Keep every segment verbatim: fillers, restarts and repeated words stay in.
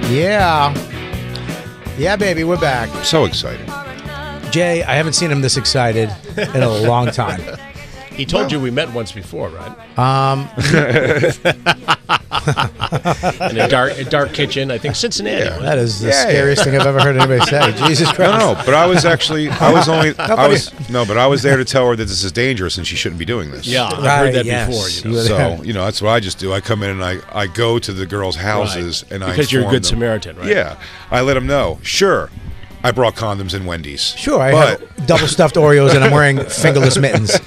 Yeah. Yeah, baby, we're back. So excited. Jay, I haven't seen him this excited in a long time. He told well, you we met once before, right? Um, in a dark, a dark kitchen, I think Cincinnati. Yeah, that is the yeah, scariest yeah. thing I've ever heard anybody say. Jesus Christ! No, no, but I was actually, I was only, I was no, but I was there to tell her that this is dangerous and she shouldn't be doing this. Yeah, I've right, heard that yes. before. You know? So you know that's what I just do. I come in and I, I go to the girls' houses right. and because I you're a good them. Samaritan, right? Yeah, I let them know. Sure, I brought condoms in Wendy's. Sure, I but, have double stuffed Oreos and I'm wearing fingerless mittens.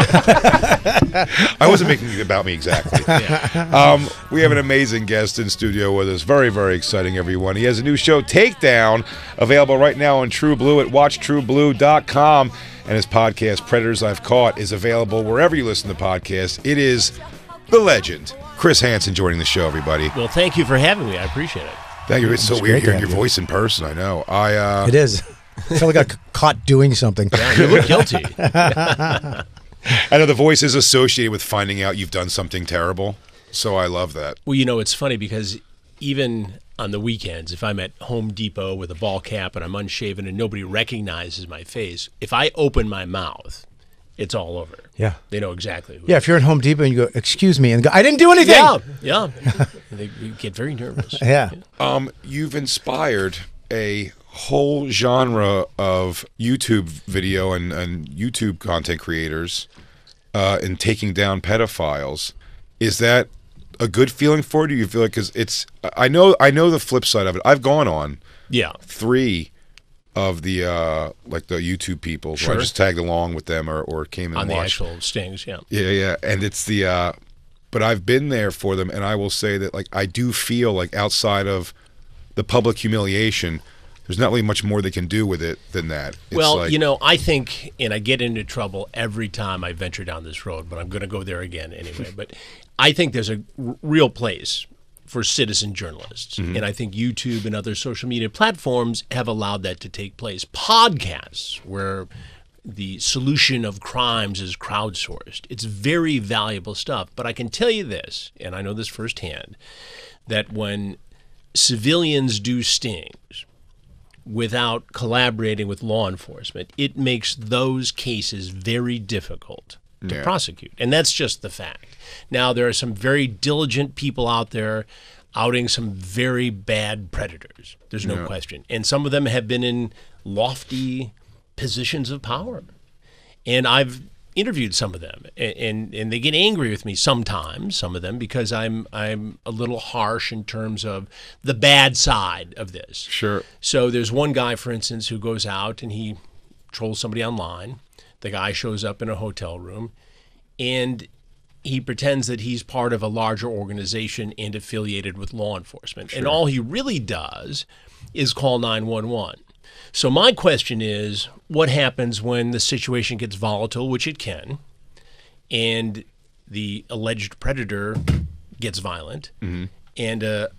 I wasn't making it about me exactly. Yeah. Um, we have an amazing guest in studio with us. Very, very exciting, everyone. He has a new show, Takedown, available right now on True Blue at watch true blue dot com. And his podcast, Predators I've Caught, is available wherever you listen to podcasts. It is the legend, Chris Hansen, joining the show, everybody. Well, thank you for having me. I appreciate it. Thank you. It's so It's weird great to hearing your have you. voice in person, I know. I. Uh, It is. I feel like I got caught doing something. Yeah, you look guilty. I know the voice is associated with finding out you've done something terrible, so I love that. Well, you know, it's funny because even on the weekends, if I'm at Home Depot with a ball cap and I'm unshaven and nobody recognizes my face, if I open my mouth, it's all over. Yeah. They know exactly who. Yeah, if you're at Home Depot and you go, excuse me, and go, I didn't do anything. Yeah, yeah. They you get very nervous. Yeah. Um, you've inspired a whole genre of YouTube video and, and YouTube content creators uh, in taking down pedophiles. Is that a good feeling for you? Do you feel like, because it's, I know, I know the flip side of it. I've gone on Yeah. three of the uh, like the YouTube people. Sure. Where I just tagged along with them or, or came and On the watched. actual stings, yeah. Yeah, yeah, and it's the, uh, but I've been there for them, and I will say that like I do feel like outside of the public humiliation, there's not really much more they can do with it than that. It's Well, like, you know, I think, and I get into trouble every time I venture down this road, but I'm going to go there again anyway. But I think there's a r- real place for citizen journalists. Mm-hmm. And I think YouTube and other social media platforms have allowed that to take place. Podcasts, where the solution of crimes is crowdsourced. It's very valuable stuff. But I can tell you this, and I know this firsthand, that when civilians do stings without collaborating with law enforcement, it makes those cases very difficult to Yeah. prosecute. And that's just the fact. Now, there are some very diligent people out there outing some very bad predators. There's no Yeah. question. And some of them have been in lofty positions of power. And I've interviewed some of them, and, and and they get angry with me sometimes, some of them, because I'm I'm a little harsh in terms of the bad side of this. Sure. So there's one guy, for instance, who goes out and he trolls somebody online. The guy shows up in a hotel room, and he pretends that he's part of a larger organization and affiliated with law enforcement. And all he really does is call nine one one. So my question is, what happens when the situation gets volatile, which it can, and the alleged predator gets violent, Mm-hmm. and a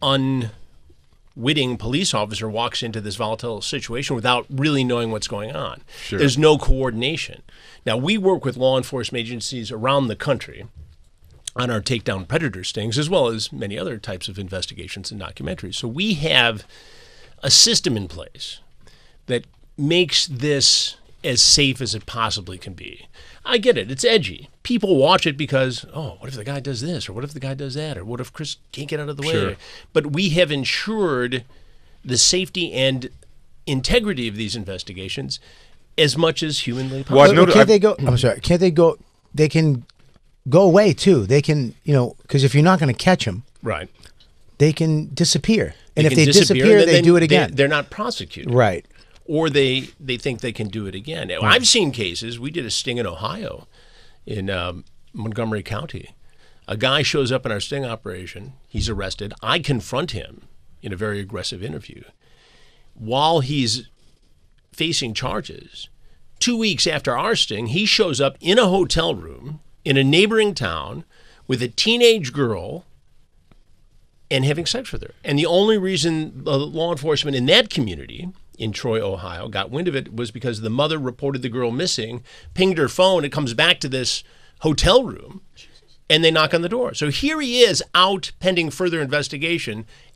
unwitting police officer walks into this volatile situation without really knowing what's going on? Sure. There's no coordination. Now, we work with law enforcement agencies around the country on our takedown predator stings, as well as many other types of investigations and documentaries. So we have a system in place that makes this as safe as it possibly can be. I get it. It's edgy. People watch it because, oh, what if the guy does this? Or what if the guy does that? Or what if Chris can't get out of the way? Sure. But we have ensured the safety and integrity of these investigations as much as humanly possible. Well, I've But noted- can't I've- they go? I'm sorry. Can't they go? They can go away too. They can, you know, because if you're not going to catch them, Right. they can disappear. And They if can they disappear, disappear, and they then do it they- again. They're not prosecuted. Right. Or they, they think they can do it again. Now, I've seen cases. We did a sting in Ohio, in um, Montgomery County. A guy shows up in our sting operation. He's arrested. I confront him in a very aggressive interview. While he's facing charges, two weeks after our sting, he shows up in a hotel room in a neighboring town with a teenage girl and having sex with her. And the only reason the law enforcement in that community, in Troy, Ohio, got wind of it was because the mother reported the girl missing, pinged her phone, it comes back to this hotel room, and they knock on the door. So here he is out pending further investigation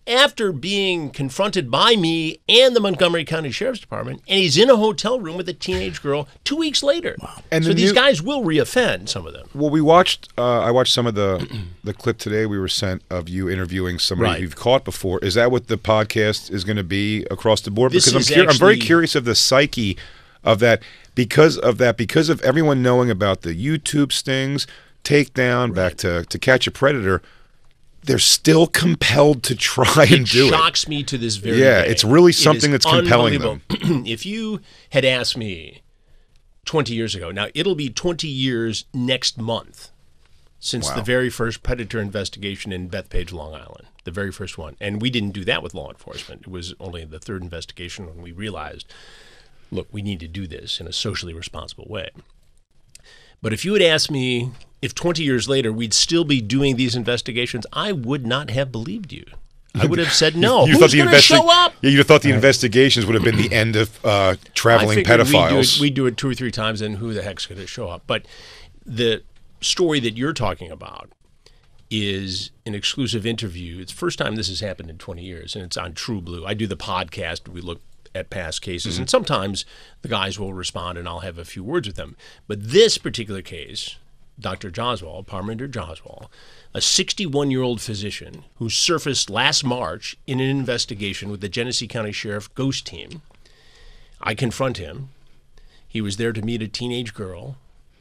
after being confronted by me and the Montgomery County Sheriff's Department, and he's in a hotel room with a teenage girl two weeks later. Wow. And so the these new- guys will reoffend, some of them. Well, we watched. Uh, I watched some of the the clip today. We were sent of you interviewing somebody Right. you've caught before. Is that what the podcast is going to be across the board? This Because I'm, is cur- I'm very actually- curious of the psyche of that. Because of that, because of everyone knowing about the YouTube stings, takedown, back to to catch a predator, they're still compelled to try and It do it. shocks me to this very Yeah, day. it's really It is something that's compelling them. unbelievable. If you had asked me twenty years ago, now it'll be twenty years next month since Wow. the very first predator investigation in Bethpage, Long Island, the very first one. And we didn't do that with law enforcement. It was only the third investigation when we realized, look, we need to do this in a socially responsible way. But if you had asked me if twenty years later we'd still be doing these investigations, I would not have believed you. I would have said no. You Who's thought the going to investi- show up? Yeah, you thought the investigations would have been the end of uh, traveling I figured we'd do, pedophiles. it, we'd do it two or three times, and who the heck's going to show up? But the story that you're talking about is an exclusive interview. It's the first time this has happened in twenty years, and it's on True Blue. I do the podcast. We look at past cases, Mm-hmm. and sometimes the guys will respond, and I'll have a few words with them. But this particular case, Doctor Joswal, Parminder Joswal, a sixty-one-year-old physician who surfaced last March in an investigation with the Genesee County Sheriff Ghost Team. I confront him. He was there to meet a teenage girl.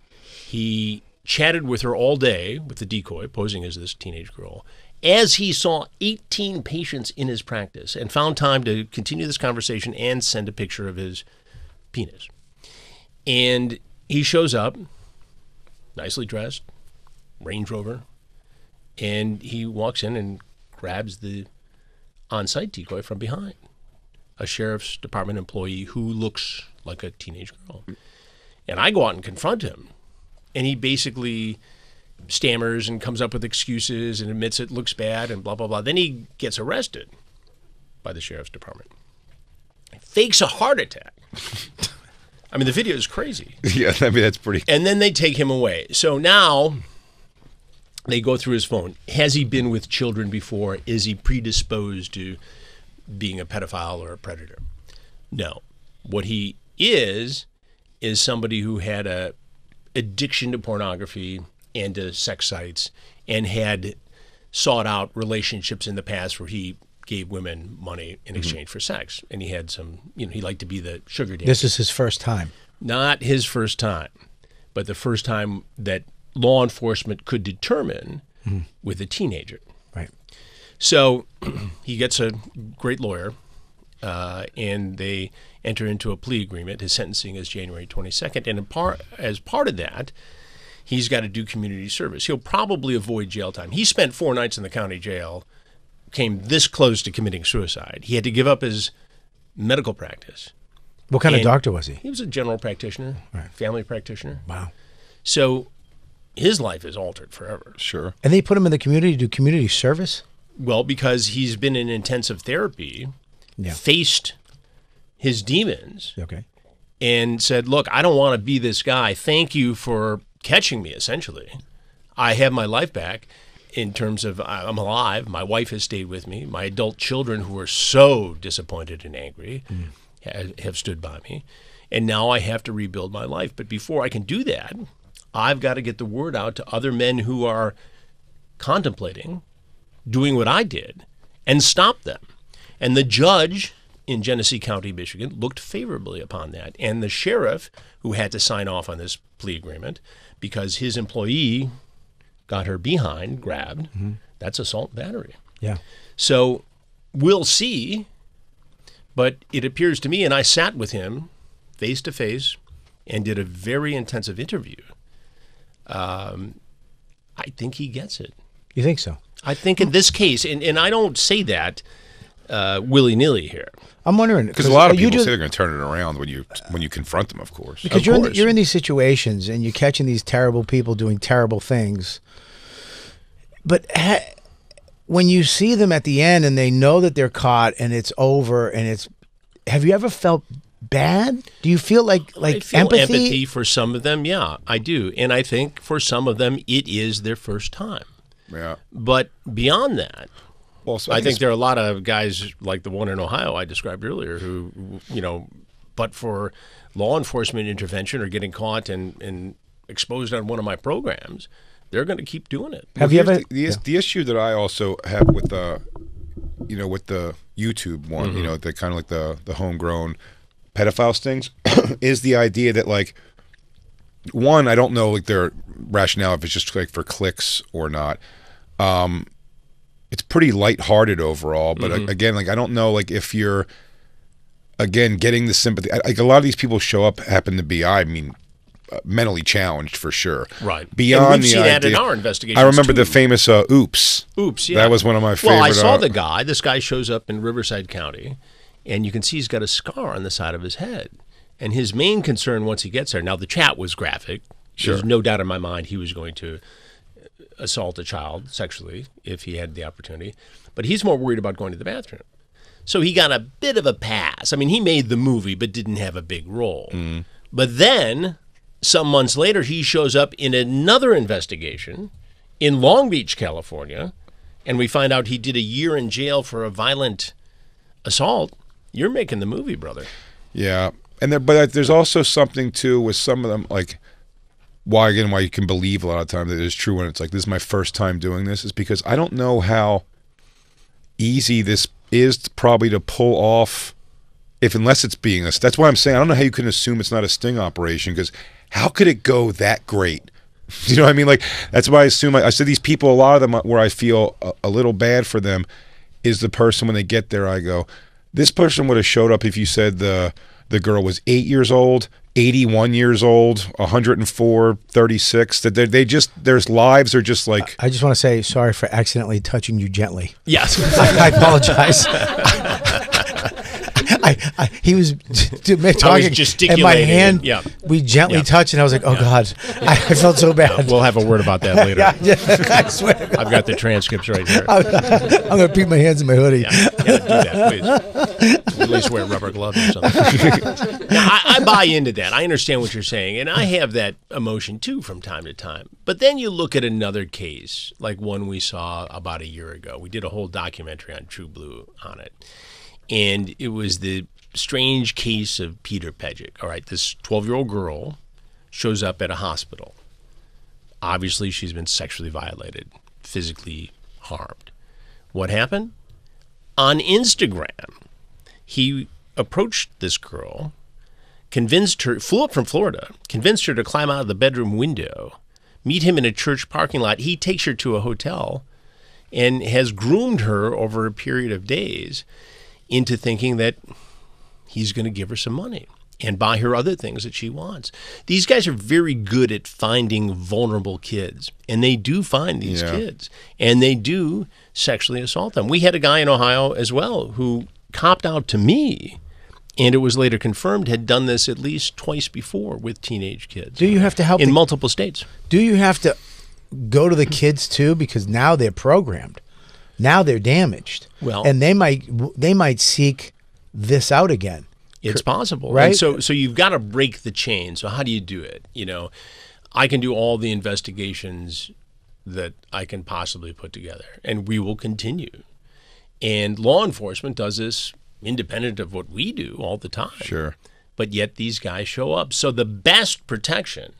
He chatted with her all day with the decoy, posing as this teenage girl, as he saw eighteen patients in his practice and found time to continue this conversation and send a picture of his penis. And he shows up, nicely dressed, Range Rover, and he walks in and grabs the on-site decoy from behind, a sheriff's department employee who looks like a teenage girl. And I go out and confront him, and he basically stammers and comes up with excuses and admits it looks bad and blah, blah, blah. Then he gets arrested by the sheriff's department. Fakes a heart attack. I mean, the video is crazy. Yeah, I mean, that's pretty. And then they take him away. So now they go through his phone. Has he been with children before? Is he predisposed to being a pedophile or a predator? No. What he is is somebody who had a addiction to pornography and to sex sites and had sought out relationships in the past where he gave women money in exchange mm-hmm. for sex. And he had some, you know, he liked to be the sugar daddy. This is his first time. Not his first time, but the first time that law enforcement could determine mm-hmm. with a teenager. Right. So he gets a great lawyer, uh, and they enter into a plea agreement. His sentencing is January twenty-second. And in part, as part of that, he's got to do community service. He'll probably avoid jail time. He spent four nights in the county jail, came this close to committing suicide. He had to give up his medical practice. What kind And of doctor was he? He was a general practitioner, Right. family practitioner. Wow. So his life is altered forever. Sure. And they put him in the community to do community service? Well, because he's been in intensive therapy, Yeah. faced his demons, Okay. and said, look, I don't want to be this guy. Thank you for catching me, essentially. I have my life back in terms of I'm alive. My wife has stayed with me. My adult children, who are so disappointed and angry, mm. ha- have stood by me. And now I have to rebuild my life. But before I can do that, I've got to get the word out to other men who are contemplating doing what I did and stop them. And the judge in Genesee County, Michigan, looked favorably upon that. And the sheriff, who had to sign off on this plea agreement because his employee got her behind grabbed, mm-hmm. that's assault and battery. Yeah. So we'll see, but it appears to me, and I sat with him face to face and did a very intensive interview. Um, I think he gets it. You think so? I think in this case, and, and I don't say that uh, willy-nilly here. I'm wondering because a lot of you people do, say they're going to turn it around when you when you confront them, of course. Because Of you're in, course. the, you're in these situations and you're catching these terrible people doing terrible things. But ha, when you see them at the end and they know that they're caught and it's over and it's, have you ever felt bad? Do you feel like like I feel empathy? empathy for some of them, yeah, I do. And I think for some of them, it is their first time. Yeah. But beyond that, Well, so I, I think, think there are a lot of guys like the one in Ohio I described earlier who, you know, but for law enforcement intervention or getting caught and, and exposed on one of my programs, they're going to keep doing it. Have well, you ever? The, the, Yeah. the issue that I also have with the, you know, with the YouTube one, Mm-hmm. you know, the kind of like the the homegrown pedophile stings, is the idea that like, one, I don't know like their rationale if it's just like for clicks or not. Um, it's pretty lighthearted overall, but Mm-hmm. again, like I don't know like if you're, again, getting the sympathy. Like a lot of these people show up happen to be, I mean, uh, mentally challenged for sure. Right. Beyond and we've the seen that in idea- our investigations I remember too. the famous uh, "Oops." Oops, yeah. That was one of my favorite. Well, I saw uh, the guy. This guy shows up in Riverside County, and you can see he's got a scar on the side of his head. And his main concern once he gets there, now the chat was graphic. Sure. There's no doubt in my mind he was going to assault a child sexually if he had the opportunity. But he's more worried about going to the bathroom. So he got a bit of a pass. I mean, he made the movie but didn't have a big role. Mm. But then, some months later, he shows up in another investigation in Long Beach, California, and we find out he did a year in jail for a violent assault. You're making the movie, brother. Yeah, and there, but there's also something too with some of them, like why again why you can believe a lot of times that it is true when it's like this is my first time doing this is because I don't know how easy this is to, probably to pull off, if unless it's being a. That's why I'm saying I don't know how you can assume it's not a sting operation because how could it go that great? You know what I mean? Like that's why I assume I, I said these people, a lot of them where I feel a, a little bad for them is the person when they get there. I go, this person would have showed up if you said the the girl was eight years old, eighty-one years old, one hundred four, thirty-six. That they, they just their lives are just like. I just want to say sorry for accidentally touching you gently. Yes. I, I apologize. I, I he was talking, gesticulating and my hand. and- yeah. We gently Yeah. touched, and I was like, "Oh God!" I, I felt so bad. We'll have a word about that later. yeah, yeah, I swear. to God. I've got the transcripts right here. I'm gonna peek my hands in my hoodie. Yeah, yeah, do that, please. At least wear rubber gloves or something. Now, I, I buy into that. I understand what you're saying, and I have that emotion too from time to time. But then you look at another case, like one we saw about a year ago. We did a whole documentary on True Blue on it, and it was the strange case of Peter Pejic. All right, this twelve-year-old girl shows up at a hospital. Obviously, she's been sexually violated, physically harmed. What happened? On Instagram, he approached this girl, convinced her, flew up from Florida, convinced her to climb out of the bedroom window, meet him in a church parking lot. He takes her to a hotel and has groomed her over a period of days into thinking that he's going to give her some money and buy her other things that she wants. These guys are very good at finding vulnerable kids, and they do find these Yeah. kids, and they do sexually assault them. We had a guy in Ohio as well who copped out to me, and it was later confirmed had done this at least twice before with teenage kids Do you have to help? in the, multiple states. do you have to go to the kids too? Because now they're programmed. Now they're damaged. Well- and they might they might seek this out again. It's possible, right? And so, so you've got to break the chain. So how do you do it? You know, I can do all the investigations that I can possibly put together, and we will continue. And law enforcement does this independent of what we do all the time. Sure. But yet these guys show up. So the best protection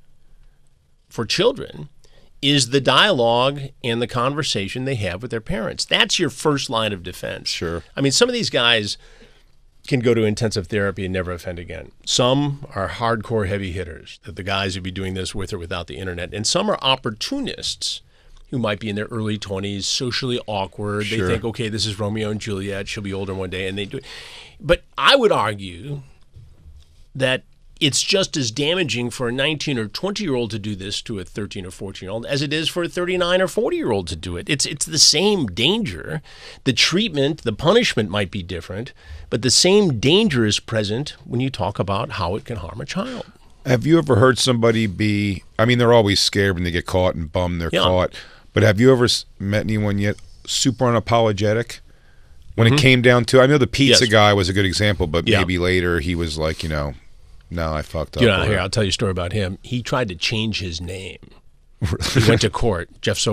for children is the dialogue and the conversation they have with their parents. That's your first line of defense. Sure. I mean, some of these guys can go to intensive therapy and never offend again. Some are hardcore heavy hitters that the guys would be doing this with or without the internet. And some are opportunists who might be in their early twenties, socially awkward. Sure. They think, okay, this is Romeo and Juliet. She'll be older one day. And they do it. But I would argue that it's just as damaging for a nineteen or twenty-year-old to do this to a thirteen or fourteen-year-old as it is for a thirty-nine or forty-year-old to do it. It's it's the same danger. The treatment, the punishment might be different, but the same danger is present when you talk about how it can harm a child. Have you ever heard somebody be, I mean, they're always scared when they get caught and bummed they're Yeah. caught, but have you ever s- met anyone yet super unapologetic? When it came down to, I know the pizza Yes. guy was a good example, but Yeah. maybe later he was like, you know, no, I fucked up. You or know, here, whatever. I'll tell you a story about him. He tried to change his name. He went to court, Jeff Sokol.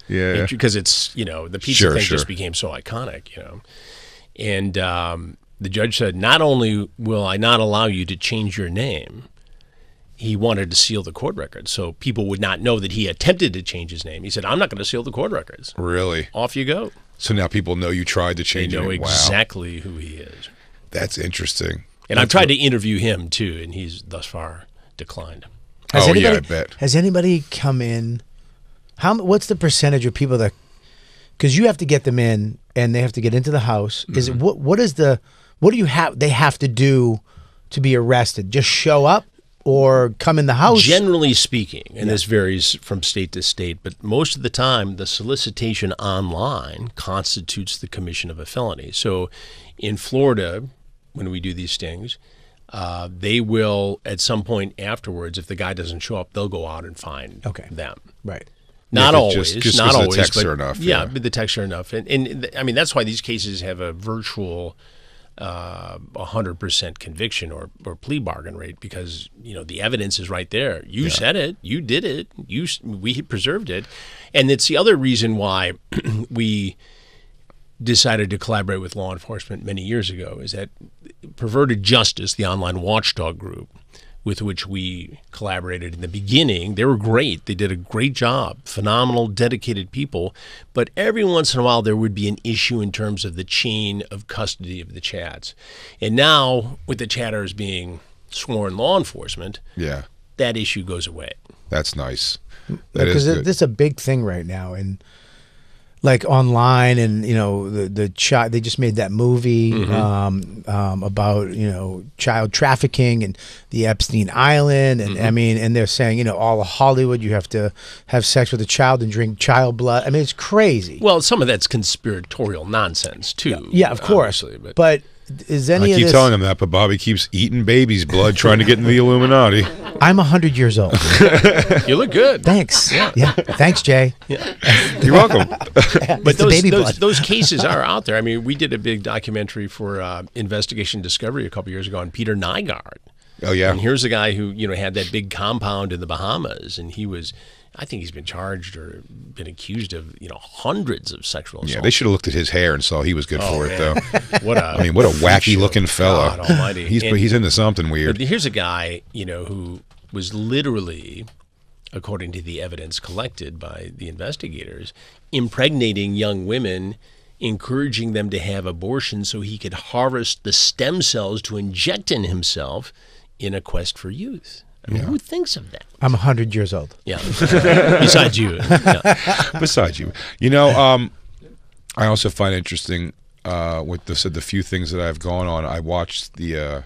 Yeah. Because it's, you know, the pizza Sure, thing sure. just became so iconic, you know. And um, the judge said, not only will I not allow you to change your name, he wanted to seal the court records so people would not know that he attempted to change his name. He said, I'm not going to seal the court records. Really? Off you go. So now people know you tried to They change know it. Wow. exactly who he is. That's interesting. And I've That's tried what- to interview him, too, and he's thus far declined. Has Oh, anybody, yeah, I bet. Has anybody come in? How? What's the percentage of people that? Because you have to get them in, and they have to get into the house. Is it Mm-hmm. what? What is the? What do you have? They have to do to be arrested? Just show up or come in the house? Generally speaking, and this varies from state to state, but most of the time, the solicitation online constitutes the commission of a felony. So in Florida, when we do these stings, uh, they will, at some point afterwards, if the guy doesn't show up, they'll go out and find Okay. them. Right. Not Yeah, always, just- just not 'cause the always, texts but are enough, Yeah, yeah. but the texts are enough, and, and th- I mean that's why these cases have a virtual uh, one hundred percent conviction or, or plea bargain rate, because you know the evidence is right there. You said it, you did it, you s- we preserved it, and it's the other reason why we decided to collaborate with law enforcement many years ago is that Perverted Justice, the online watchdog group with which we collaborated in the beginning, they were great. They did a great job, phenomenal, dedicated people. But every once in a while, there would be an issue in terms of the chain of custody of the chats. And now, with the chatters being sworn law enforcement, Yeah. that issue goes away. That's nice. That is Because good. this is a big thing right now, and like online, and you know the the child. They just made that movie Mm-hmm. um, um, about you know child trafficking and the Epstein Island, and Mm-hmm. I mean, and they're saying you know all of Hollywood, you have to have sex with a child and drink child blood. I mean, it's crazy. Well, some of that's conspiratorial nonsense, too. yeah, of course, obviously, but, is any I of keep this? telling him that, but Bobby keeps eating baby's blood trying to get into the Illuminati. I'm a hundred years old. You look good. Thanks. Yeah. Thanks, Jay. You're welcome. But the those, baby those, blood. those cases are out there. I mean, we did a big documentary for uh, Investigation Discovery a couple years ago on Peter Nygaard. Oh, yeah. And here's a guy who, you know, had that big compound in the Bahamas, and he was, I think he's been charged or been accused of, you know, hundreds of sexual assaults. Yeah, they should have looked at his hair and saw he was good Oh, for it, man. though. What a, I mean, what a wacky looking fella. God almighty. He's And- he's into something weird. But here's a guy, you know, who was literally, according to the evidence collected by the investigators, impregnating young women, encouraging them to have abortions so he could harvest the stem cells to inject in himself in a quest for youth. I mean, who thinks of that? I'm a hundred years old. Yeah. Besides you. Yeah. Besides you, you know, um, I also find interesting uh, with the said the few things that I've gone on. I watched the uh,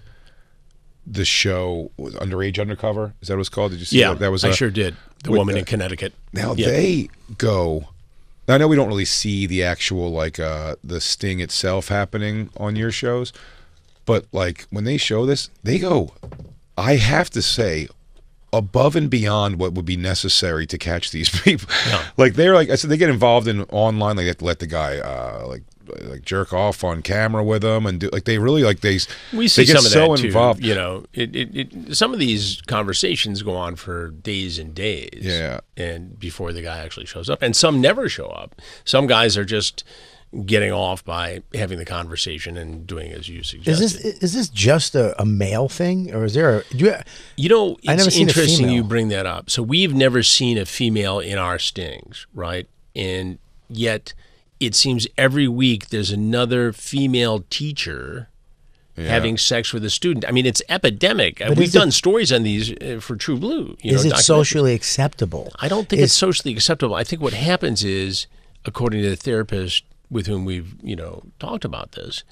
the show was Underage Undercover. Is that what it's called? Did you see Yeah, that? That was I a- sure did. The with woman the- in Connecticut. Now Yeah. they go. I know we don't really see the actual like uh, the sting itself happening on your shows, but like when they show this, they go. I have to say, above and beyond what would be necessary to catch these people. Yeah. Like they're like I said, they get involved in online. They have to let the guy uh, like like jerk off on camera with them, and do like they really like they. We see they get some of so that too. involved. You know, it, it, it, some of these conversations go on for days and days. Yeah. And before the guy actually shows up, and some never show up. Some guys are just getting off by having the conversation and doing as you Is suggested. this is this just a, a male thing, or is there a? Do you, You know, I never it's seen a interesting female. you bring that up. So we've never seen a female in our stings, right? And yet it seems every week there's another female teacher having sex with a student. I mean, it's epidemic. Uh, But We've is it- done stories on these uh, for True Blue. You is know, it documentaries. socially acceptable? I don't think Is- it's socially acceptable. I think what happens is, according to the therapist with whom we've, you know, talked about this,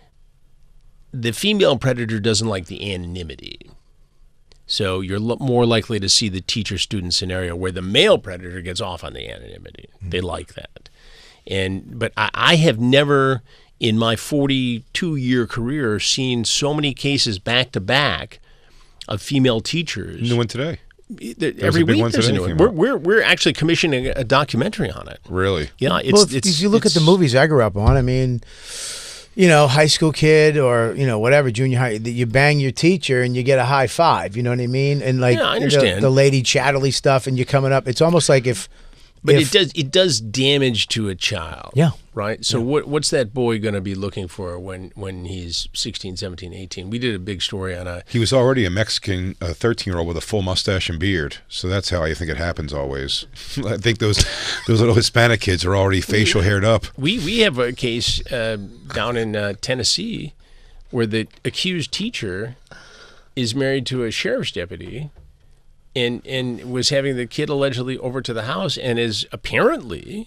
the female predator doesn't like the anonymity. So you're lo- more likely to see the teacher-student scenario where the male predator gets off on the anonymity. They like that. And but I, I have never, in my forty-two year career, seen so many cases back to back of female teachers. New one today. There- was Every a big week one there's a today new one. came We're, out. we're we're actually commissioning a documentary on it. Really? Yeah, it's well, if, it's. if you look at the it's- movies I grew up on, I mean, you know, high school kid or you know whatever, junior high, you bang your teacher and you get a high five. You know what I mean? And like Yeah, I the- understand. The, lady chatterly stuff, and you're coming up. It's almost like if But if, it does it does damage to a child. Yeah. Right? So what what's that boy going to be looking for when, when he's sixteen, seventeen, eighteen? We did a big story on a... He was already a Mexican thirteen-year-old with a full mustache and beard. So that's how I think it happens always. I think those those little Hispanic kids are already facial haired up. We, we have a case uh, down in uh, Tennessee where the accused teacher is married to a sheriff's deputy and, and was having the kid allegedly over to the house and is apparently...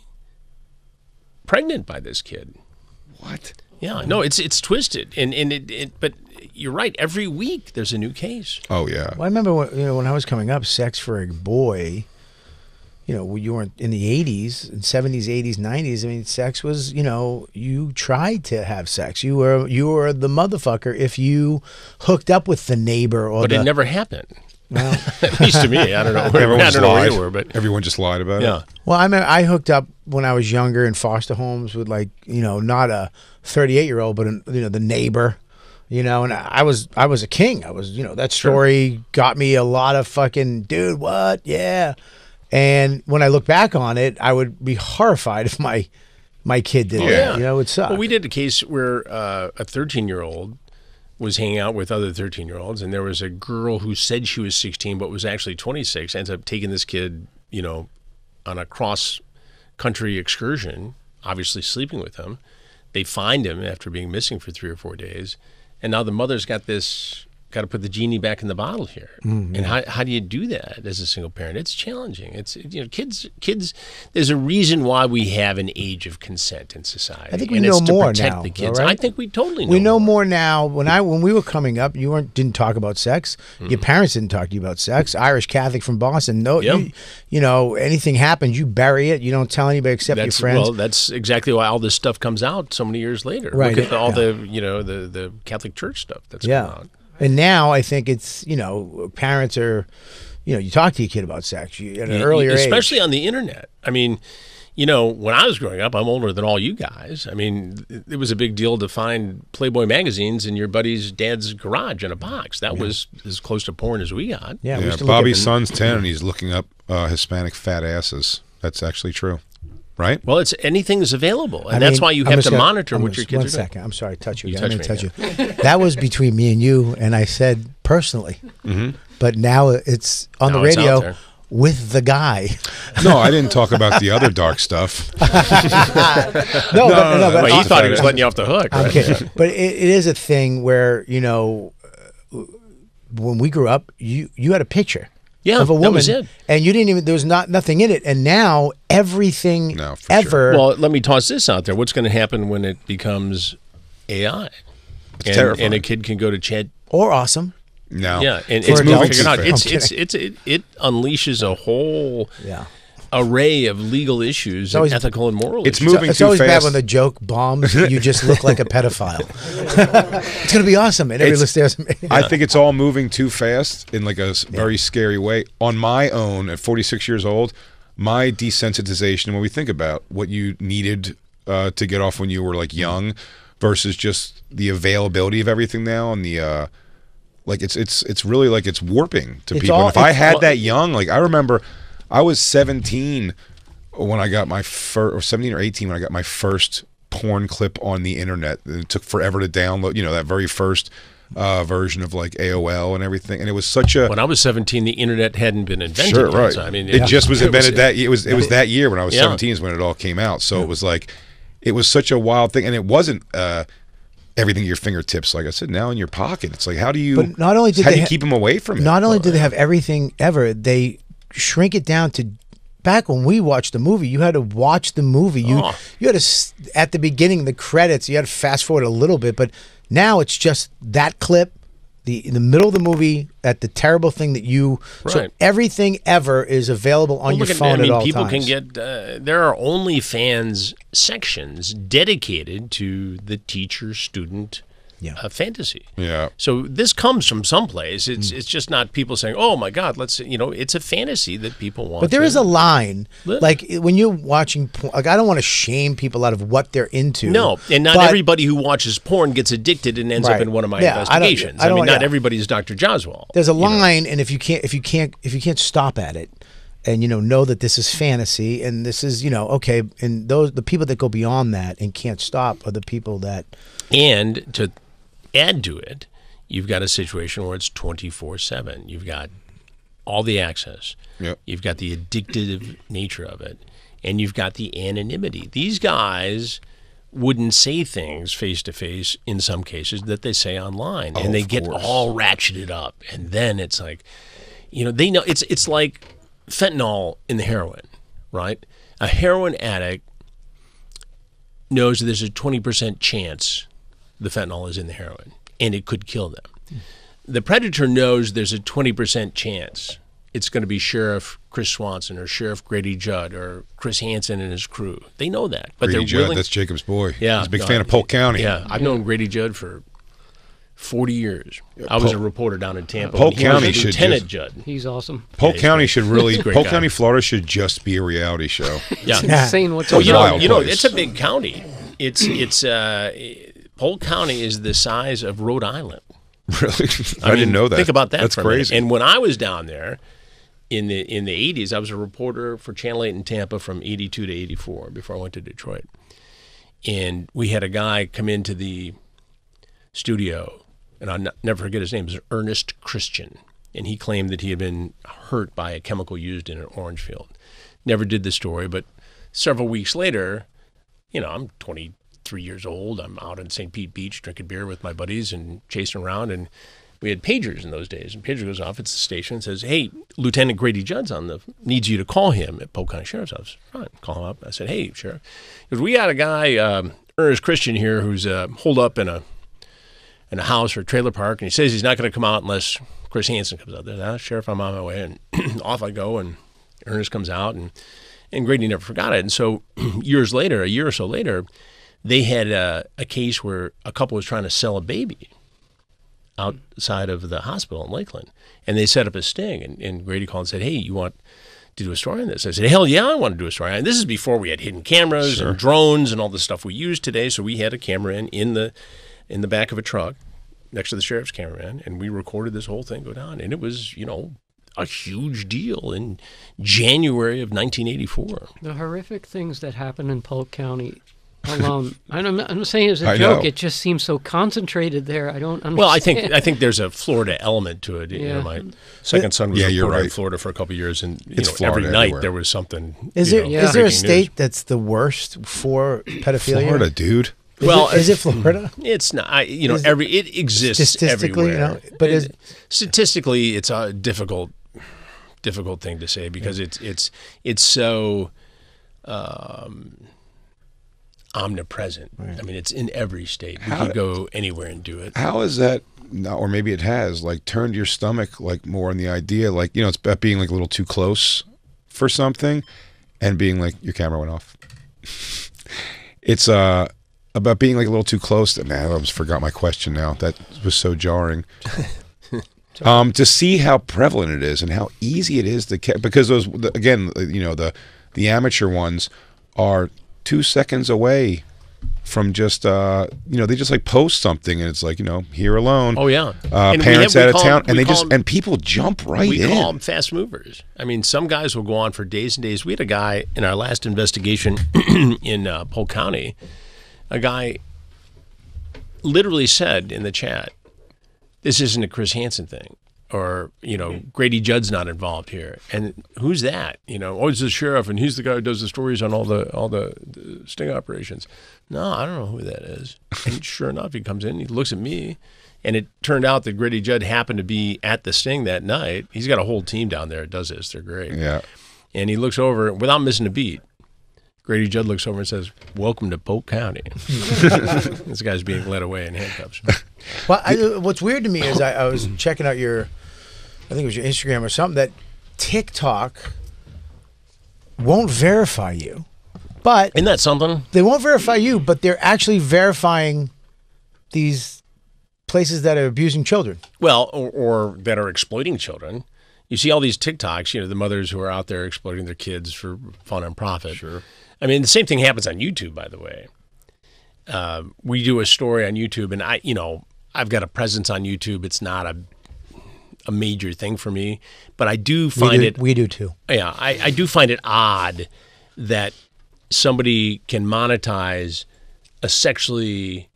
pregnant by this kid. What? Yeah, no, it's it's twisted, and and it, it but you're right. Every week there's a new case. Oh yeah. Well, I remember when, you know when I was coming up, sex for a boy. You know, you weren't in the eighties, and seventies, eighties, nineties. I mean, sex was, you know, you tried to have sex. You were you were the motherfucker if you hooked up with the neighbor or But the. it never happened. Well, At least to me, I don't know. Where, Everyone I just don't know where lied. you were, but Everyone just lied about yeah. it. well, I mean, I hooked up when I was younger in foster homes with, like, you know, not a thirty-eight year old, but a, you know, the neighbor. You know, and I was I was a king. I was, you know, that story got me a lot of fucking dude. What? Yeah. And when I look back on it, I would be horrified if my my kid did Yeah. that. You know, it would suck. Well, we did a case where uh, a thirteen year old was hanging out with other thirteen year olds, and there was a girl who said she was sixteen but was actually twenty-six. Ends up taking this kid, you know, on a cross country excursion, obviously sleeping with him. They find him after being missing for three or four days, and now the mother's got this. Got to put the genie back in the bottle here. Mm, and how how do you do that as a single parent? It's challenging. It's you know kids kids. There's a reason why we have an age of consent in society. I think we and know it's to more protect now, the kids. all right? I think we totally know. we know more. more now. When I when we were coming up, you weren't didn't talk about sex. Mm-hmm. Your parents didn't talk to you about sex. Irish Catholic from Boston. No, Yep. you, you know anything happens, you bury it. You don't tell anybody except That's your friends. well. That's exactly why all this stuff comes out so many years later. Right. Look at the, all Yeah. the you know the the Catholic Church stuff that's yeah. come out. And now I think it's, you know, parents are, you know, you talk to your kid about sex you, at an Yeah, earlier especially age. on the internet. I mean, you know, when I was growing up, I'm older than all you guys. I mean, it, it was a big deal to find Playboy magazines in your buddy's dad's garage in a box. That was as close to porn as we got. Yeah, we Yeah, used to look Bobby's at- son's ten, and he's looking up uh, Hispanic fat asses. That's actually true, right? Well, it's anything is available, and I that's mean, why you I'm have just to gonna- monitor I'm what gonna- your kids one are doing. second. I'm sorry, touch you You again. I'm touched gonna me touch you. That was between me and you, and I said personally. Mm-hmm. But now it's on Now the it's out radio there. with the guy. No, I didn't talk about the other dark stuff. no, but, no, no, but Well, he on- thought he was letting you off the hook. I'm Right? kidding. But it, it is a thing where, you know, uh, when we grew up, you you had a picture Yeah, of a that woman, was it. and you didn't even there was not nothing in it, and now everything No, for ever. sure. Well, let me toss this out there. What's going to happen when it becomes A I? It's and, terrifying. and a kid can go to Chat. or awesome. No. Yeah, and For it's adults. moving figured out. I'm It's kidding. it's it's it, it unleashes a whole Yeah. array of legal issues, and always- ethical and moral. It's issues. moving It's too always bad fast. when the joke bombs. You just look like a pedophile. It's gonna be awesome, and everybody It's- stares at me. I think it's all moving too fast in like a s- very scary way. On my own, at forty-six years old, my desensitization, when we think about what you needed uh, to get off when you were like young versus just the availability of everything now and the uh, like it's it's it's really like it's warping to It's people. all- And if I it's- had well- that young, like I remember I was seventeen when I got my first, or seventeen or eighteen when I got my first porn clip on the internet. It took forever to download, you know, that very first uh, version of like A O L and everything. And it was such a When I was seventeen, the internet hadn't been invented. sure, yet, right. so, I mean, it just was it invented that it was it was that year when I was Yeah. seventeen is when it all came out. So it was like it was such a wild thing, and it wasn't uh, everything at your fingertips. Like I said, now in your pocket. It's like how do you? But not only did how do they you ha- keep them away from it? Not only do they have everything ever, they shrink it down to. Back when we watched the movie, you had to watch the movie. You Oh. you had to s- at the beginning the credits. You had to fast forward a little bit, but now it's just that clip, the in the middle of the movie at the terrible thing that you. So Right. everything ever is available on Well, your look at- phone I mean, at all people times. can get. Uh, there are OnlyFans sections dedicated to the teacher-student Yeah. uh, fantasy. Yeah. So this comes from someplace. It's Mm. it's just not people saying, "Oh my God, let's," you know, it's a fantasy that people want. But there to is a line, live. like when you're watching. porn- Like I don't want to shame people out of what they're into. No, and not but- everybody who watches porn gets addicted and ends up Right. in one of my Yeah, I don't- investigations. I I, don't mean, want- not yeah. everybody's Doctor Joswal. There's a you know. line, and if you can't, if you can't, if you can't stop at it, and you know know that this is fantasy and this is, you know, okay, and those the people that go beyond that and can't stop are the people that. And to add to it, you've got a situation where it's twenty-four seven. You've got all the access. Yep. You've got the addictive nature of it, and you've got the anonymity. These guys wouldn't say things face to face in some cases that they say online, Oh, and they of get course. all ratcheted up. And then it's like, you know, they know it's it's like fentanyl in the heroin, right? A heroin addict knows that there's a twenty percent chance the fentanyl is in the heroin, and it could kill them. The predator knows there's a twenty percent chance it's going to be Sheriff Chris Swanson or Sheriff Grady Judd or Chris Hansen and his crew. They know that, but Grady they're Judd, willing. that's Jacob's boy. Yeah, He's a big no, fan of Polk County. Yeah, I've known Grady Judd for forty years. I was Polk- a reporter down in Tampa. Polk when he was County should Lieutenant just- Judd. He's awesome. Polk Yeah, he's County great. should really, He's a great Polk guy. County, Florida should just be a reality show. Yeah. Insane what's Well, you know, wild you know, place. it's a big county. It's it's uh, Polk County is the size of Rhode Island. Really? I, mean, didn't know that. Think about that. That's for a minute. crazy. And when I was down there in the in the eighties, I was a reporter for Channel eight in Tampa from eighty-two to eighty-four before I went to Detroit. And we had a guy come into the studio, and I'll n- never forget his name. It was Ernest Christian, and he claimed that he had been hurt by a chemical used in an orange field. Never did the story, but several weeks later, you know, I'm twenty-three years old. I'm out in Saint Pete Beach drinking beer with my buddies and chasing around, and we had pagers in those days. And pager goes off at the station and says, "Hey, Lieutenant Grady Judd's on the needs you to call him at Polk County Sheriff's Office." Fine, call him up. I said, "Hey, Sheriff, because we got a guy, um, Ernest Christian here, who's uh, holed up in a in a house or a trailer park, and he says he's not going to come out unless Chris Hansen comes out there." "Ah, Sheriff, I'm on my way," and off I go. And Ernest comes out, and and Grady never forgot it. And so years later, a year or so later, they had a, a case where a couple was trying to sell a baby outside of the hospital in Lakeland. And they set up a sting. And, and Grady called and said, "Hey, you want to do a story on this?" I said, "Hell yeah, I want to do a story." And this is before we had hidden cameras Sure. and drones and all the stuff we use today. So we had a camera in, in the in the back of a truck next to the sheriff's cameraman, and we recorded this whole thing go down. And it was, you know, a huge deal in January of nineteen eighty-four. The horrific things that happen in Polk County alone. I'm not, I'm not saying it as a I joke. know. It just seems so concentrated there. I don't understand. Well, I think I think there's a Florida element to it. You Yeah. know, my second son was Yeah, a you're reporter in right. Florida for a couple of years, and you It's know, Florida every night everywhere. there was something. Is you there know, is there a breaking state news. that's the worst for pedophilia? Florida, dude. Is Well, it, is it Florida? It's not. I, you know, Is it- every it exists Statistically, you everywhere. know, but is- It- statistically, it's a difficult, difficult thing to say because it's it's it's so um, omnipresent. I mean, it's in every state. We How can do- go anywhere and do it. How is that, no, or maybe it has, like turned your stomach like more on the idea, like, you know, it's about being like a little too close for something and being like, your camera went off. It's uh about being like a little too close. To, man, I almost forgot my question now. That was so jarring. Um, to see how prevalent it is and how easy it is to ca- because those the, again, you know, the the amateur ones are two seconds away from just uh, you know, they just like post something and it's like, you know, here alone. Oh yeah, Uh, And we parents have- we out of call town, them- and we they call just them- and people jump right we in. call them fast movers. I mean, some guys will go on for days and days. We had a guy in our last investigation in uh, Polk County. A guy literally said in the chat, "This isn't a Chris Hansen thing," or, you know, "Grady Judd's not involved here." And who's that? You know, oh, it's the sheriff, and he's the guy who does the stories on all the all the, the sting operations. No, I don't know who that is. And sure enough, he comes in, he looks at me, and it turned out that Grady Judd happened to be at the sting that night. He's got a whole team down there that does this. They're great. Yeah. And he looks over without missing a beat. Grady Judd looks over and says, "Welcome to Polk County." This guy's being led away in handcuffs. Well, I, what's weird to me is I, I was checking out your, I think it was your Instagram or something, that TikTok won't verify you, but Isn't that something? they won't verify you, but they're actually verifying these places that are abusing children. Well, or, or that are exploiting children. You see all these TikToks, you know, the mothers who are out there exploiting their kids for fun and profit. Sure. I mean, the same thing happens on YouTube, by the way. Uh, we do a story on YouTube, and I, you know, I've got a presence on YouTube. It's not a a major thing for me, but I do We find do, it. we do too. Yeah, I, I do find it odd that somebody can monetize a sexually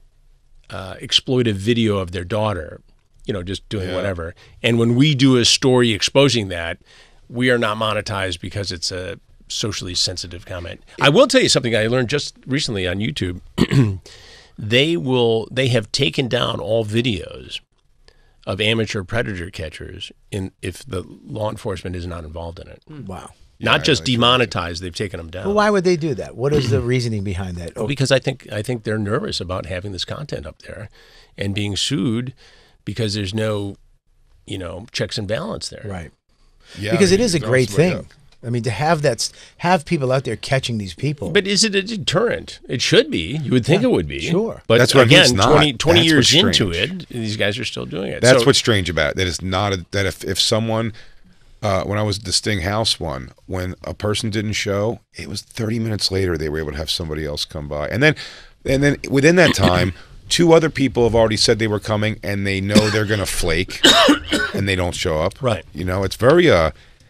uh, exploitive video of their daughter, you know, just doing Yeah. whatever. And when we do a story exposing that, we are not monetized because it's a socially sensitive comment. I will tell you something I learned just recently on YouTube. They will. They have taken down all videos of amateur predator catchers in if the law enforcement is not involved in it. Wow. Not Yeah, just that's demonetized, they've taken them down. Well, why would they do that? What is the reasoning behind that? Oh, Because I think I think they're nervous about having this content up there and being sued because there's no, you know, checks and balance there. right. Yeah, Because I it mean, is a it's great almost like thing. I mean, to have that, s- have people out there catching these people. But is it a deterrent? It should be. You would think it would be. sure. But That's what I mean, again, it's not. twenty, twenty That's years what's into strange. it, these guys are still doing it. That's So- what's strange about it. That it's not a, that if if someone uh, when I was at the Sting House one, when a person didn't show, it was thirty minutes later they were able to have somebody else come by, and then and then within that time, two other people have already said they were coming, and they know they're going to flake, and they don't show up. Right. You know, it's very uh,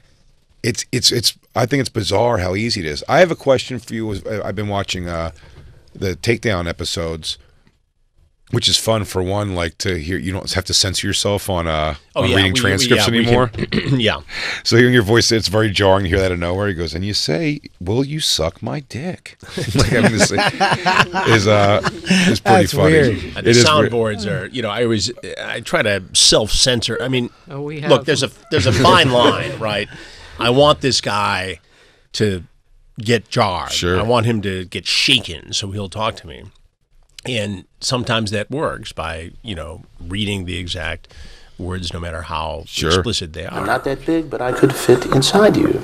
it's it's it's. I think it's bizarre how easy it is. I have a question for you. I've been watching uh, the Takedown episodes, which is fun for one, like to hear. You don't have to censor yourself on uh Oh, on yeah, reading we- we- transcripts yeah, we anymore. can- yeah. So hearing your voice, it's very jarring to hear that out of nowhere. He goes, and you say, "Will you suck my dick?" Like having to say is uh is pretty That's funny. weird. Uh, It the is weird. soundboards are, you know, I always, I try to self-censor. I mean, Oh, we have- look, there's a there's a fine line, right? I want this guy to get jarred. Sure. I want him to get shaken so he'll talk to me. And sometimes that works by, you know, reading the exact words, no matter how Sure. explicit they I'm are. not that big, but I could fit inside you.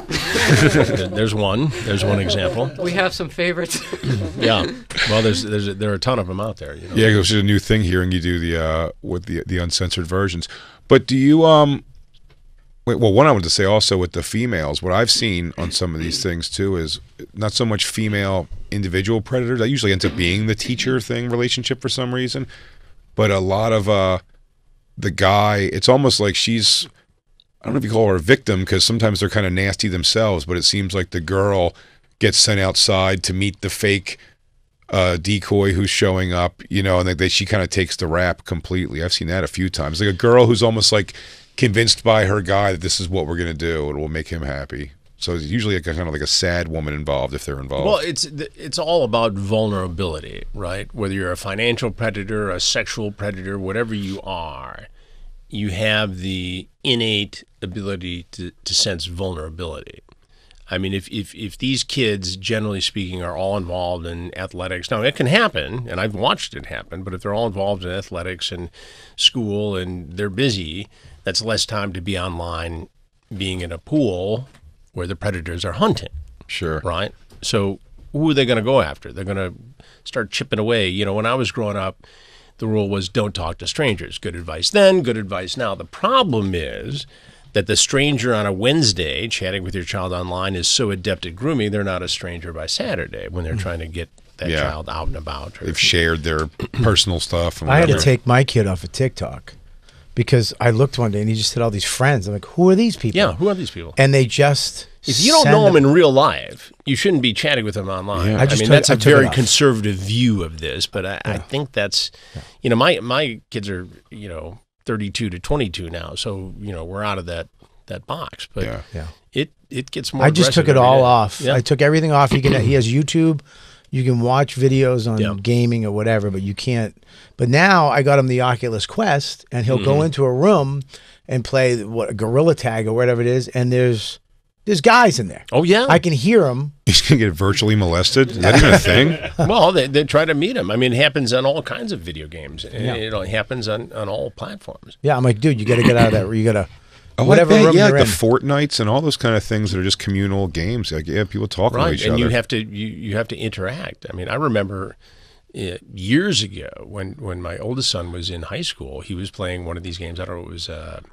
There's one. There's one example. We have some favorites. Yeah. Well, there's there's a, there are a ton of them out there. You know? Yeah, it's just a new thing hearing you do the uh with the the uncensored versions. But do you um? Wait, well, one I wanted to say also with the females, what I've seen on some of these things too is not so much female individual predators. That usually ends up being the teacher thing relationship for some reason, but a lot of uh, the guy. It's almost like she's. I don't know if you call her a victim because sometimes they're kind of nasty themselves, but it seems like the girl gets sent outside to meet the fake uh, decoy who's showing up, you know, and they, they, she kind of takes the rap completely. I've seen that a few times. Like a girl who's almost like convinced by her guy that this is what we're going to do. It will make him happy. So it's usually like a, kind of like a sad woman involved if they're involved. Well, it's it's all about vulnerability, right? Whether you're a financial predator, a sexual predator, whatever you are, you have the innate ability to, to sense vulnerability. I mean, if, if if these kids, generally speaking, are all involved in athletics, now it can happen, and I've watched it happen, but if they're all involved in athletics and school and they're busy, that's less time to be online being in a pool where the predators are hunting. Sure. Right? So who are they going to go after? They're going to start chipping away. You know, when I was growing up, the rule was don't talk to strangers. Good advice then, good advice now. The problem is that the stranger on a Wednesday chatting with your child online is so adept at grooming, they're not a stranger by Saturday when they're trying to get that Yeah. child out and about. Or, They've shared their personal stuff. And I had to whatever. take my kid off of TikTok because I looked one day and he just had all these friends. I'm like, who are these people? yeah, who are these people? And they just If you don't send know them them- in real life, you shouldn't be chatting with them online. Yeah. I, I just mean, took- that's a I took it very off. conservative view of this, but I, I think that's, you know, my my kids are, you know, thirty-two to twenty-two now, so you know we're out of that that box. But Yeah. Yeah. it it gets more. I just took aggressive it every all day. off. Yeah. I took everything off. You can he has YouTube. You can watch videos on Yeah. gaming or whatever, but you can't. But now I got him the Oculus Quest, and he'll Mm-hmm. go into a room and play what Gorilla Tag or whatever it is, and there's there's guys in there. Oh yeah. I can hear them. He's going to get virtually molested? Is that even a thing? well, they, they try to meet him. I mean, it happens on all kinds of video games. and Yeah. It, it happens on, on all platforms. Yeah, I'm like, dude, you got to get out of that. You got to Oh, whatever I bet, room yeah, you're like in. the Fortnites and all those kind of things that are just communal games. Like, yeah, people talking to Right, each and other. you have to you, you have to interact. I mean, I remember uh, years ago when when my oldest son was in high school, he was playing one of these games. I don't know, it was uh,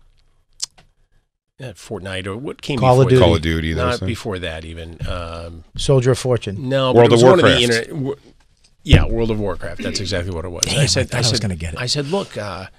uh, Fortnite or what came Call of before Duty. that? Call of Duty, those Not things. before that even. Um, Soldier of Fortune. no, World but it was of one of the Warcraft. internet. wo- Yeah, World of Warcraft. That's exactly what it was. Damn, I said, I thought I was said, gonna get it. I said, look, uh,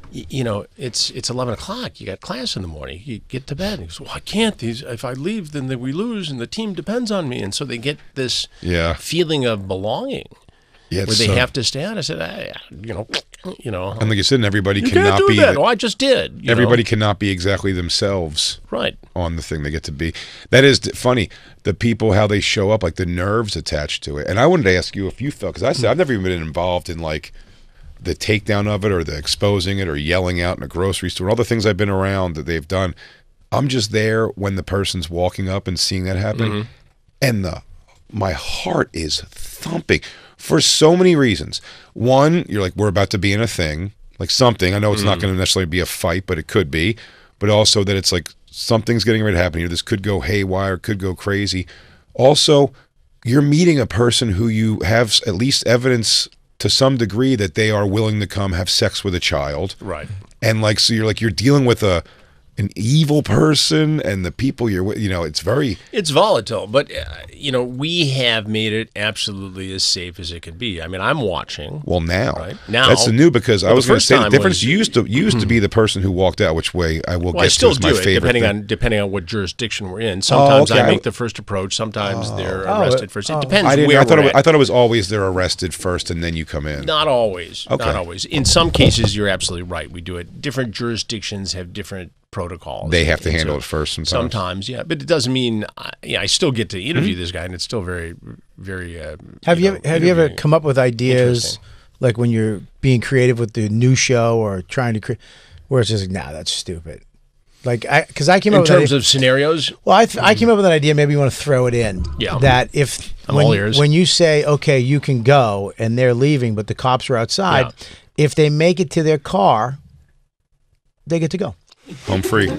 y- you know, it's it's eleven o'clock. You got class in the morning. You get to bed. And he goes, well, I can't. These if I leave, then we lose, and the team depends on me. And so they get this Yeah. feeling of belonging. Yeah, Where it's, they uh, have to stay out. I said, I, you know, you know. And like you said, everybody you cannot can't do be. that. the- Oh, I just did. you everybody know? cannot be exactly themselves. Right. On the thing they get to be. That is d- funny. The people, how they show up, like the nerves attached to it. And I wanted to ask you if you felt, because I said I've never even been involved in like the takedown of it or the exposing it or yelling out in a grocery store, all the things I've been around that they've done. I'm just there when the person's walking up and seeing that happening. Mm-hmm. And the my heart is thumping for so many reasons. One, you're like, we're about to be in a thing, like something. I know it's Mm-hmm. not going to necessarily be a fight, but it could be. But also that it's like something's getting ready to happen here. This could go haywire, could go crazy. Also, you're meeting a person who you have s- at least evidence to some degree that they are willing to come have sex with a child. Right. And like, so you're like, you're dealing with a an evil person, and the people you're with, you know, it's very, It's volatile, but uh, you know we have made it absolutely as safe as it could be. I mean, I'm watching. well, now. Right. Now- That's the new, because I Well, was the going to first say the time difference was- used to used to be the person who walked out, which way I will Well, I get still to is my do it favorite depending thing. on depending on what jurisdiction we're in. Sometimes okay. I make the first approach. Sometimes they're Oh, arrested first. It oh. depends I didn't. where I thought we're it, at. I thought it was always they're arrested first and then you come in. Not always. Okay. Not always. In some cases, you're absolutely right. We do it. Different jurisdictions have different protocols. They have to And handle so it first sometimes. Sometimes, yeah, but it doesn't mean. I, yeah, I still get to interview this guy, and it's still very, very. Uh, Have you, know, ever, have you ever interviewing. come up with ideas Interesting. like when you're being creative with the new show or trying to create, where it's just like, nah, that's stupid. Like I, because I came in up with terms that, of scenarios? well, I, th- I came up with an idea. Maybe you want to throw it in. Yeah. That if I'm when all ears. when you say okay, you can go, and they're leaving, but the cops are outside. Yeah. If they make it to their car, they get to go. Home free.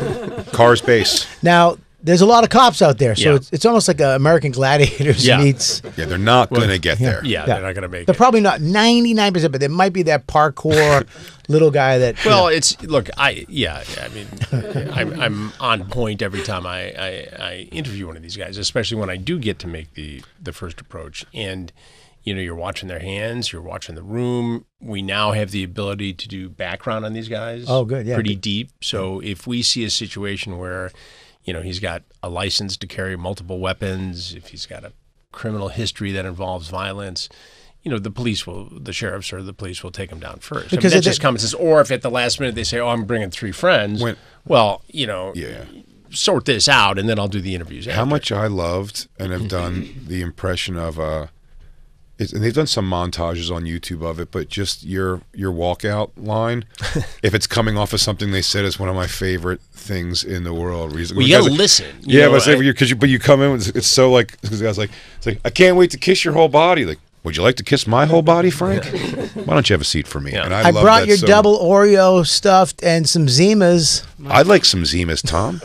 Cars base. Now, there's a lot of cops out there, so Yeah. it's, it's almost like a American Gladiators Yeah. meets. Yeah, they're not going to get there. Yeah, Yeah. they're not going to make They're it. probably not ninety-nine percent, but there might be that parkour little guy that. you Well, know, it's look. I yeah. I mean, I'm, I'm on point every time I, I, I interview one of these guys, especially when I do get to make the the first approach. And you know, you're watching their hands, you're watching the room. We now have the ability to do background on these guys. Oh, good, yeah. pretty deep. So if we see a situation where, you know, he's got a license to carry multiple weapons, if he's got a criminal history that involves violence, you know, the police will, the sheriffs or the police will take him down first. Because I mean, it- that's just common sense. Or if at the last minute they say, "Oh, I'm bringing three friends," When- well, you know, Yeah. sort this out, and then I'll do the interviews. How after. much I loved and have done the impression of uh it's, and they've done some montages on YouTube of it, but just your your walkout line, if it's coming off of something they said, is one of my favorite things in the world. Where he's- Well, you guys gotta like- listen. You Yeah, know, but say, I- you, cause you, but you come in, with, it's so like, because the guy's like, it's like, I can't wait to kiss your whole body. Like, would you like to kiss my whole body, Frank? Why don't you have a seat for me? Yeah. And I, I love brought that your so- double Oreo stuffed and some Zimas. I'd like some Zimas, Tom.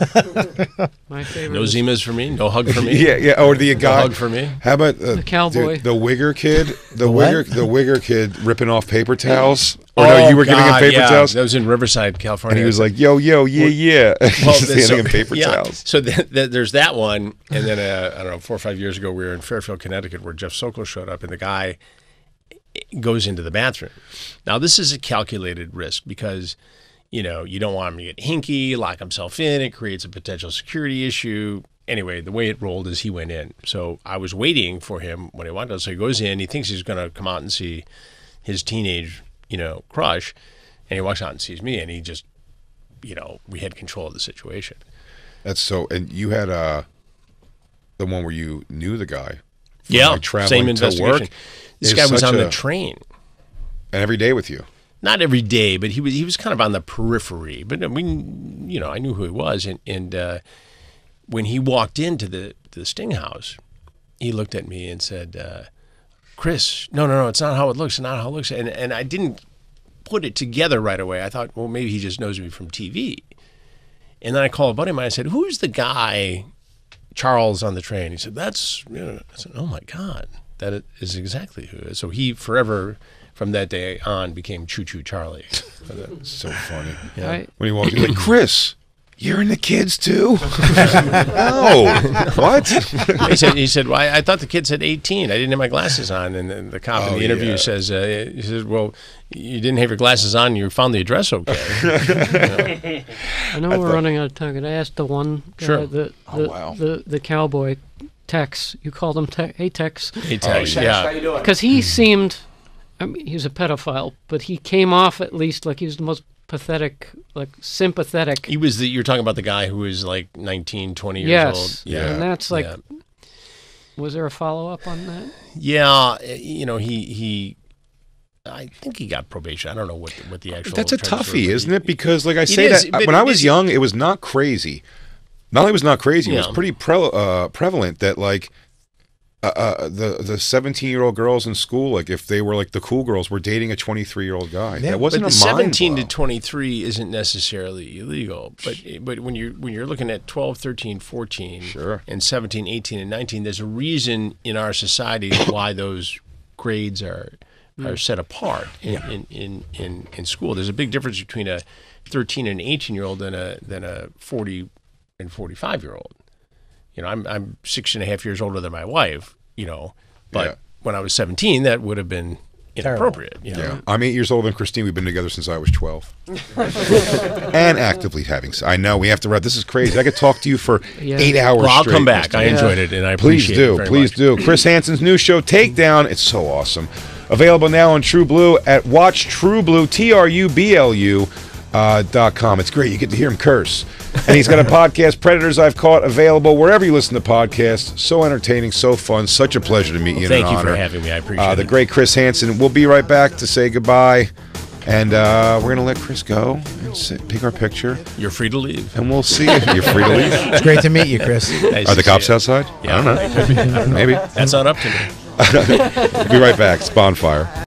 My favorite. no is Zimas for me, no hug for me. yeah, yeah. Or the guy. hug for me. How about uh, The cowboy. dude, the Wigger kid, the what? Wigger, the Wigger kid ripping off paper towels? Or no, Oh, you were giving him God, paper yeah. towels, That was in Riverside, California. and he was like, "Yo, yo, yeah, yeah," Well, just there's- handing him so- paper yeah. towels. So th- th- there's that one, and then uh, I don't know, four or five years ago, we were in Fairfield, Connecticut, where Jeff Sokol showed up, and the guy goes into the bathroom. Now, this is a calculated risk because, you know, you don't want him to get hinky, lock himself in. It creates a potential security issue. Anyway, the way it rolled is he went in. So I was waiting for him when he walked out. So he goes in. He thinks he's going to come out and see his teenage, you know, crush, and he walks out and sees me, and he just, you know, we had control of the situation. That's so. And you had uh, the one where you knew the guy. from, Yeah, like, traveling same to investigation. work. This is guy was such on the a- train. and every day with you. Not every day, but he was he was kind of on the periphery. But we, you know, I knew who he was, and and uh, when he walked into the the Sting house, he looked at me and said, uh, "Chris, no, no, no, it's not how it looks. It's not how it looks." And and I didn't put it together right away. I thought, well, maybe he just knows me from T V. And then I called a buddy of mine. I said, "Who's the guy, Charles, on the train?" He said, "That's." You know, I said, "Oh my God, that is exactly who it is." So he forever, from that day on, became Choo Choo Charlie. So funny. Yeah. I, When he walked in, like, Chris, You're in the kids too? No. What? He said, he said, well, I, I thought the kid said eighteen. I didn't have my glasses on. And then the cop Oh, in the interview yeah. says, uh, he says, well, you didn't have your glasses on. You found the address okay. I know we're running out of time. Can I ask the one guy, Sure. the, the, Oh, wow. the, the cowboy, Tex? You called him Tex? Hey, Tex. He tells, yeah. Because he seemed, I mean, he was a pedophile, but he came off at least like he was the most pathetic, like sympathetic. He was the, you're talking about the guy who was like nineteen, twenty years yes. old. Yeah. And that's like, Yeah. was there a follow-up on that? Yeah, you know, he he. I think he got probation. I don't know what the, what the actual. That's a charges were, toughie, but isn't he- it? Because, like I It say, is, that but when I it was is- young, it was not crazy. Not only was it not crazy, it was Yeah. pretty pre- uh, prevalent that like uh, uh, the the seventeen year old girls in school, like if they were like the cool girls, were dating a twenty three year old guy. Yeah, that wasn't But the a mind seventeen blow. to twenty-three isn't necessarily illegal. But but when you're when you're looking at twelve, thirteen, fourteen, Sure. and seventeen, eighteen, and nineteen, there's a reason in our society why those grades are are set apart in, in, in, in, in school. There's a big difference between a thirteen and eighteen year old than a than a forty and forty-five year old. You know, I'm I'm six and a half years older than my wife, you know, but Yeah. when I was seventeen, that would have been inappropriate. You know? Yeah, I'm eight years older than Christine. We've been together since I was twelve, and actively having. sex. I know we have to wrap. This is crazy. I could talk to you for Yeah. eight hours. Well, I'll straight, come back. Mister I Hansen. enjoyed it, and I Please appreciate do. it very Please much. do. Chris Hansen's new show, Takedown. It's so awesome. Available now on True Blue at Watch True Blue, T R U B L U uh, dot com. It's great. You get to hear him curse. And he's got a podcast, Predators I've Caught, available wherever you listen to podcasts. So entertaining, so fun. Such a pleasure to meet you. and Thank an you for honor. having me. I appreciate Uh, the it. great Chris Hansen. We'll be right back to say goodbye. And uh, we're going to let Chris go and sit, take our picture. You're free to leave. And we'll see you. You're free to leave. It's great to meet you, Chris. Nice Are to the see cops you. outside? Yeah. I don't know. Maybe. That's not up to me. We'll be right back. It's Bonfire.